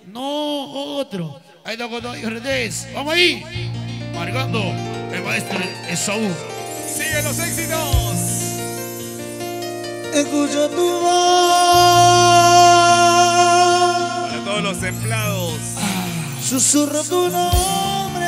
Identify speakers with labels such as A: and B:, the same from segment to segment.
A: No, otro. Ahí está con Hernández. Vamos ahí. Marcando el maestro Esaú.
B: Sigue los éxitos.
C: Escucho tu voz.
B: Para todos los templados.
C: Susurro tu nombre.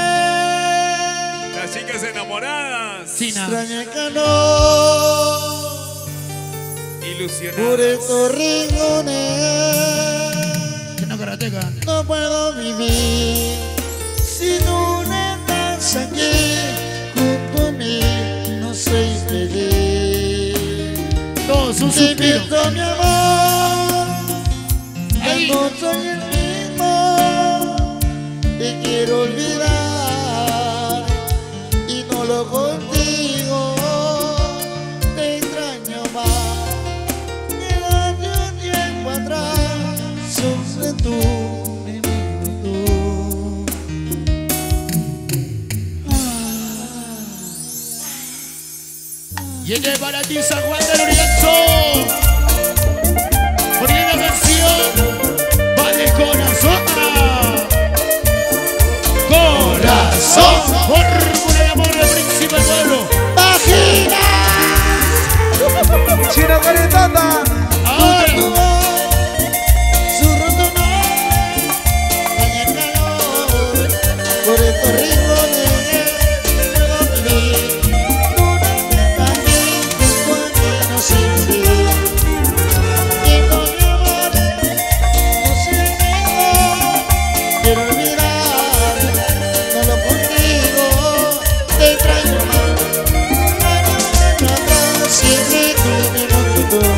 B: Las chicas enamoradas.
C: Extraña calor. Por
B: Ilusionadas.
C: estos rincones
A: Chino Karateca.
C: no puedo vivir si tú no estás aquí junto a mí. No soy feliz.
A: Todos un
C: Te
A: suspiro.
C: miento, mi amor. Ya
A: Ahí.
C: no soy el mismo. Te quiero olvidar y no lo contigo. Te extraño más. Llegaste un tiempo atrás. Sufre tú, mi tú.
A: Llegué para ti, San Juan del Oriente. Porque la canción va de corazón. Corazón. Fórmula de amor del príncipe del pueblo.
C: ¡Vagina!
D: Chino Caretata.
A: Ahora.
C: Tu voz, susurro tu nombre, extraña calor por estos rincones. Puedo vivir, tú no estás aquí, porque no soy feliz. Quiero mi amor, no sé mejor, quiero olvidar, solo contigo te extraño más. Siempre tú me motivas.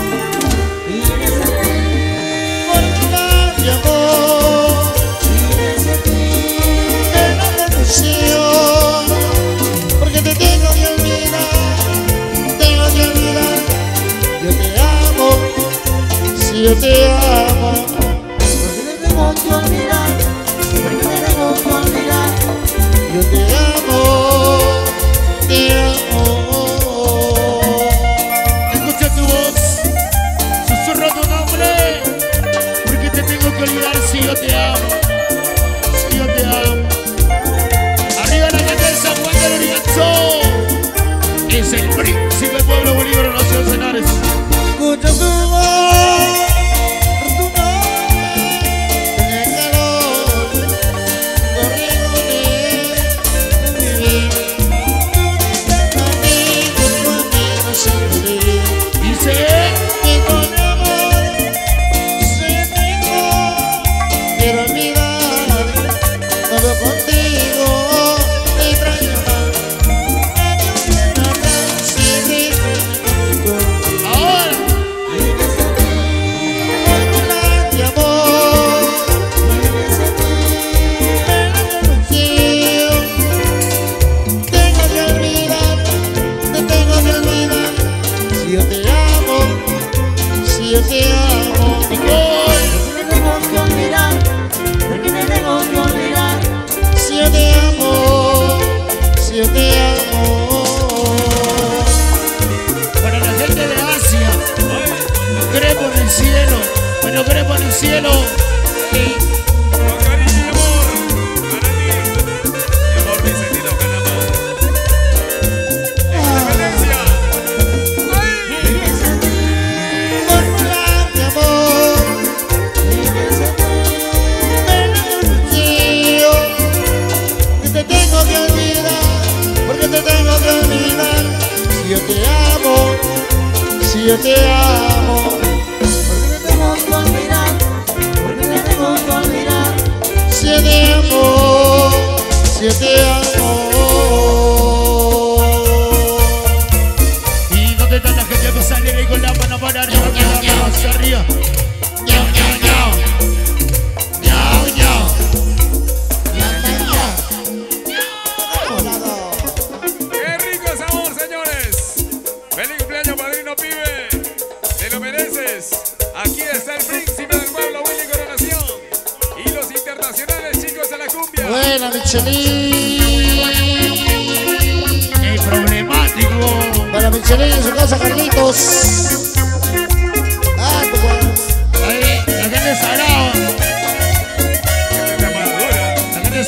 C: Porque te tengo que olvidar, tengo que olvidar. Yo te amo, si yo te amo. Porque te tengo que olvidar, porque te tengo que olvidar. Yo te amo, te amo.
A: Escucha tu voz. Susurro tu nombre. Porque te tengo que olvidar si yo te amo. Si yo te amo. Arriba la gente de San Juan del Oriente. Es el príncipe del pueblo Bolívar, Nación Cenares.
C: Escucho tu voz, tu nombre, tiene calor, corriendo de vivir. Tú no estás aquí, junto a mí no soy feliz.
A: Dice.
C: Y con mi amor, soy amigo, quiero olvidar, todo contigo, te extraño más. Siempre contigo.
A: Ahora.
C: De amor, tengo que olvidar, te tengo que olvidar. Si yo te amo, si yo te amo,
A: Nicole.
C: te tengo que olvidar, porque te tengo que olvidar. Si yo te amo, si yo te amo.
A: Para la gente de Asia. Crepo en el cielo. Bueno, crepo en el cielo. Sí.
B: Con cariño y amor. Para ti. Mi amor Vicentino Panamá. Experiencia.
C: Fórmula de amor, que te tengo que olvidar, porque te tengo que olvidar. Si yo te amo, si yo te amo, porque te tengo que olvidar, porque te tengo que olvidar. Si yo te amo, si yo te amo.
A: ¿Y dónde está la gente que sale ahí con la mano para arriba? Con la mano hacia arriba. Ñau, ñau, ñau. Ñau, ñau.
B: ¡Qué rico sabor, señores! ¡Feliz cumpleaños, padrino pibe! ¡Te lo mereces! Aquí está el príncipe del pueblo, Willy Coronación. Y los internacionales, chicos de la cumbia.
C: Buena, Michelin.
A: El problemático.
C: Para Michelin en su casa, Carlitos. Ah, tu
A: Ahí, la gente sagrada.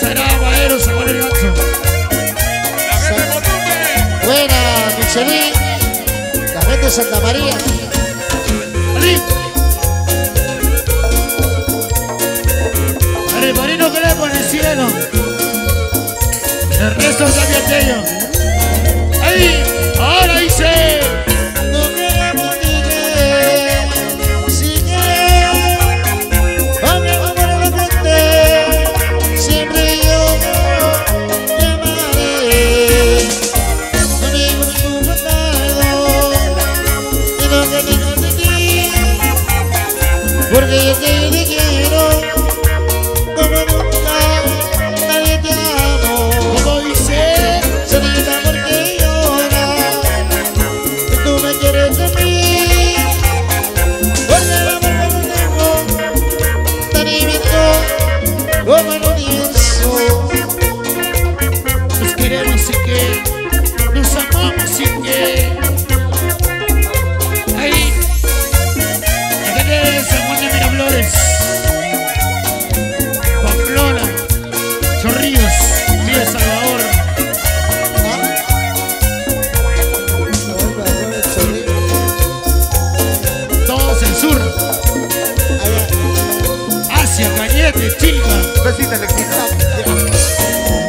A: Sagrada Madero, San Juan del Ganso.
B: La gente de Motumbe.
C: Buena, Michelin. La gente de Santa María.
A: Ali. El marino que le pone el cielo. El resto cambia aquello. Ahí, ahora dice.
C: No queremos dinero, si quieres, vamos a poner la gente, siempre yo llamaré. Amigo de tu pasado, y no que tengo de ti, porque yo te quiero. Como nunca, nadie te amo.
A: Como dice.
C: Solita porque llora, que tú me quieres de mí. Porque el amor que no tengo, tan inmenso como el universo.
A: Nos queremos sin que. Nos amamos sin que. Ahí. La gente de San Juan de Miraflores. Pamplona. Chorrillos. Villa Salvador. Todos el sur. Asia, Cañete, Chilca.
D: Besita, Alexita.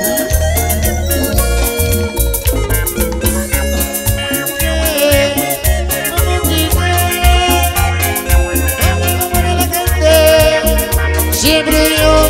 C: Siempre yo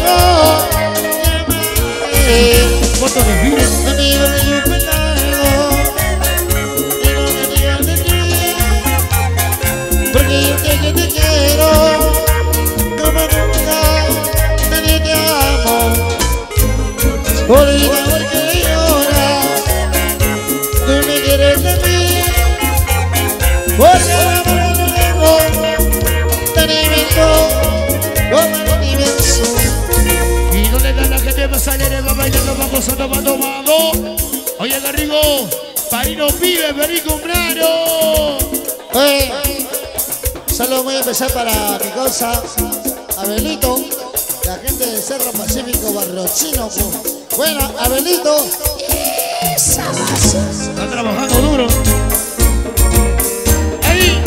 C: llamaré.
A: Foto de vida.
C: Amigo de tu pasado, y no me digas de ti, porque yo sé que te quiero, como nunca, nadie te amo. Por el amor que llora, tú me quieres de mí, porque el amor que no tengo, tan inmenso como el universo.
A: ¿Y dónde está la gente va a salir? Va bailando, va gozando, va tomando. Oye, Garrigo, Parino Pibe, feliz cumpleaños.
C: Saludos muy especial para mi causa, Abelito, la gente de Cerro Pacífico, Barrochino. Bueno, Abelito.
A: Está trabajando duro. Ahí.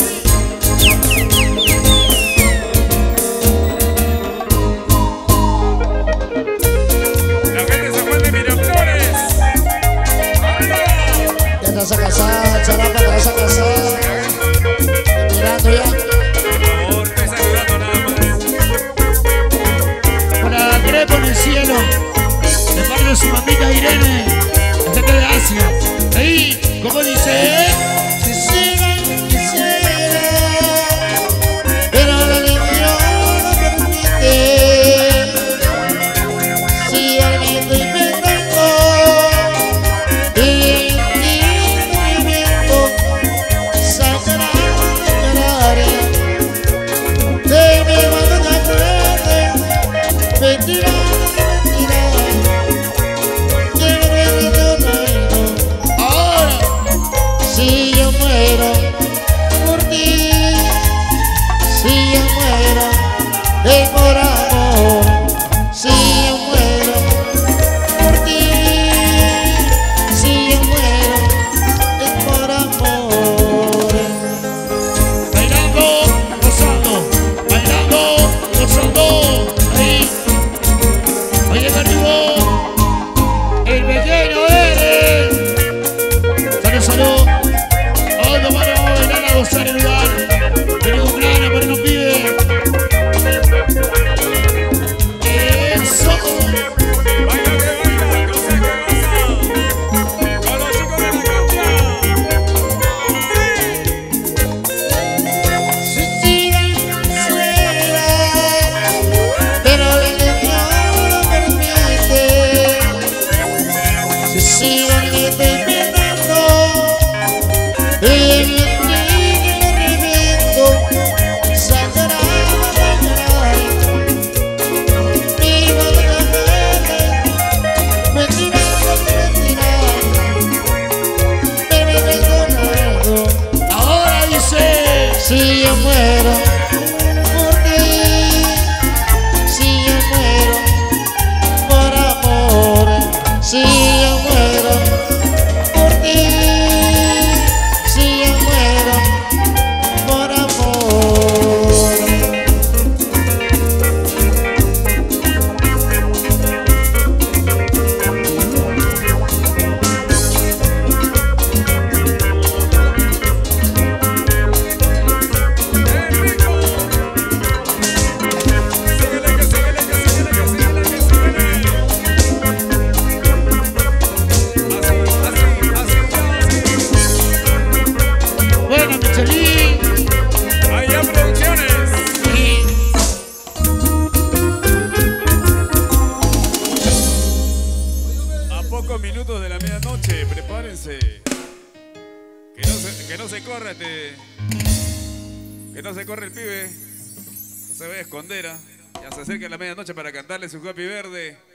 B: La gente de San Juan de Miraflores. ¡Vámonos!
C: Ya te vas a casar, charapa, te vas a casar. Mirando ya.
B: Por favor, estoy saludando nada más.
A: Para Crepo en el cielo. De parte de su mamita Irene. La gente de Asia. Ahí, como dice.
C: Quisiera, pero la religión no permite. Si alguien estoy pensando y en ti movimiento, sacará de llorar. De mi mano te acuerdes, mentira, mentira. Quiero ver de tu reino.
A: Ahora.
C: Si
B: minutos de la medianoche, prepárense. Que no se corra que no se corre el pibe. No se vaya a esconder. Ya se acerca la medianoche para cantarle su Happy Verde.